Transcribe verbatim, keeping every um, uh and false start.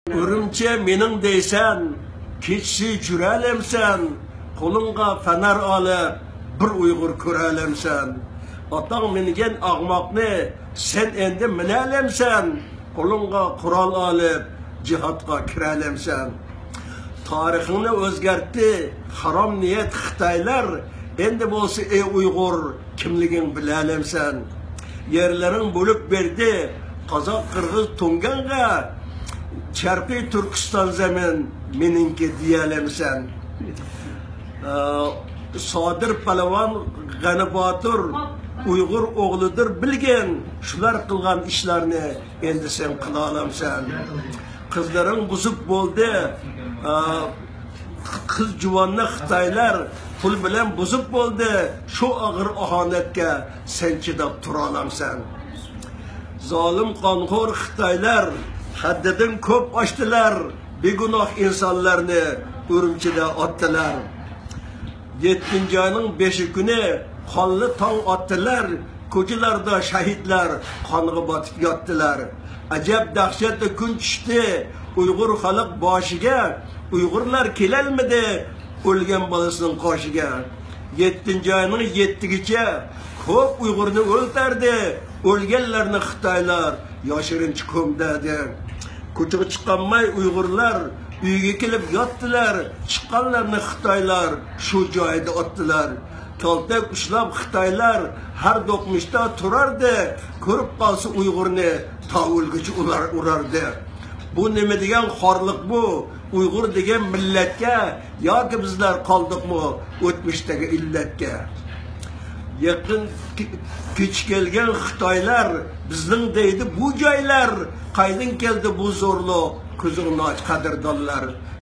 Ürümçe mening deysen, keçsi jürelemsen, kolunga fener alıp bir Uygur körelemsen. Atang mingen ağmakni sen endi minelemsen, kolunga kural alıp cihatga kirelemsen. Tarixini özgertti, haram niyet Xitaylar, endi bolsa ey Uygur kimligin bilelemsen. Yerlerin bölüp berdi, Kazak, Kırgız, Tunganga, Çarpı Türkistan zemin meninki diyelemsen. Ee, Sadir Palavan Gani Batur Uygur oğludur bilgen, şular kılgan işlerini endi sen kılalamsan. Kızların buzup boldu, ee, kız juvanlı Xitaylar pul bilen buzup boldu, şu ağır ahanetke sen çidap turalamsan. Zalim kanhor Xitaylar haddeden köp açtılar, bir günah insanlarını Ürümçide attılar. Yettinci ayının beşi günü kanlı tan attılar, kocalarda şehitler kanığı batıp yattılar. Acep dahşetli gün çıktı Uygur halk başıga, Uygurlar kelelmedi ölgen balısının karşıga. Yettinci ayının yettigiçe köp Uygurunu öldürdü, ölgenlerini Xitaylar yaşırın çıkımdadı. Kuchuğa çıkanmay Uygurlar uyga kelip yattılar, çıkanlarını Xitaylar şu joyda attılar. Kaltak ushlab Xitaylar har do'qmishda turardi, ko'rib qolsa Uygurni tavulgacha urardi. Bu nima degan xorliq bu? Uygur degan millatga yoki bizlar qoldikmi o'tmishdagi illatga? Yaqin kech kelgan Xitoylar bizning deydi bu joylar, qaydin keldi bu zo'rliq, ko'zingni och qadrdonlar.